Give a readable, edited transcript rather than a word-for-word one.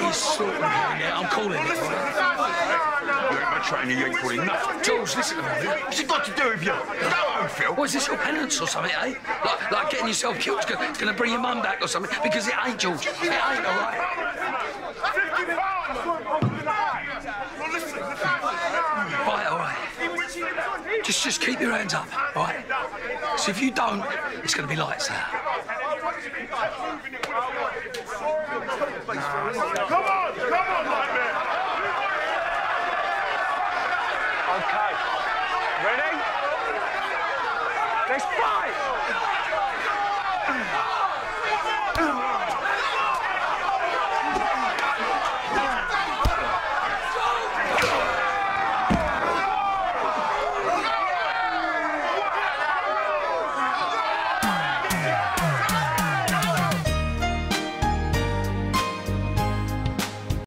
is sort of doing it. I'm calling it. You ain't my trainer, you ain't calling nothing. George, listen to me. What's it got to do with you? Go home, Phil. What, is this your penance or something, eh? Like getting yourself killed is going to bring your mum back or something? Because it ain't, George. It ain't, all right? Right, all right. Just keep your hands up, all right? So if you don't, it's going to be lights out. Come on, Nightmare. Okay. Ready? Let's fight!